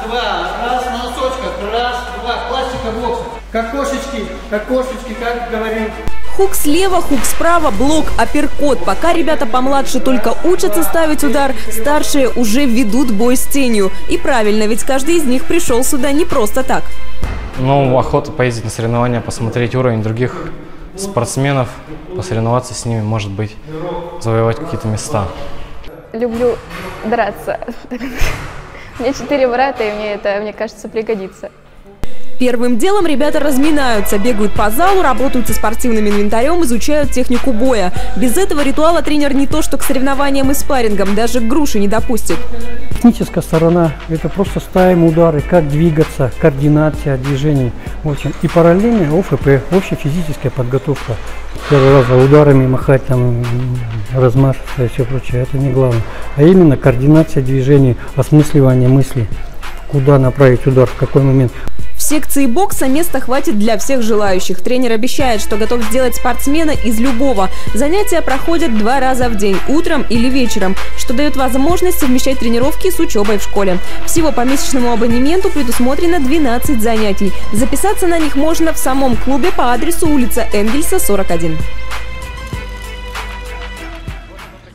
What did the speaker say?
два. Раз, на носочках. Раз, два. Классика бокса. Как кошечки, как говорил. Хук слева, хук справа, блок, апперкот. Пока ребята помладше только учатся ставить удар, старшие уже ведут бой с тенью. И правильно, ведь каждый из них пришел сюда не просто так. Ну, охота поездить на соревнования, посмотреть уровень других спортсменов, посоревноваться с ними, может быть, завоевать какие-то места. Люблю драться. У меня 4 брата, и мне это, мне кажется, пригодится. Первым делом ребята разминаются, бегают по залу, работают со спортивным инвентарем, изучают технику боя. Без этого ритуала тренер не то что к соревнованиям и спаррингам, даже к груши не допустит. Техническая сторона – это просто ставим удары, как двигаться, координация движений. В общем, и параллельно ОФП, общая физическая подготовка. Первый раз за ударами махать, там, размашиваться и все прочее, это не главное. А именно координация движений, осмысливание мыслей, куда направить удар, в какой момент. В секции бокса места хватит для всех желающих. Тренер обещает, что готов сделать спортсмена из любого. Занятия проходят 2 раза в день, утром или вечером, что дает возможность совмещать тренировки с учебой в школе. Всего по месячному абонементу предусмотрено 12 занятий. Записаться на них можно в самом клубе по адресу улица Энгельса, 41.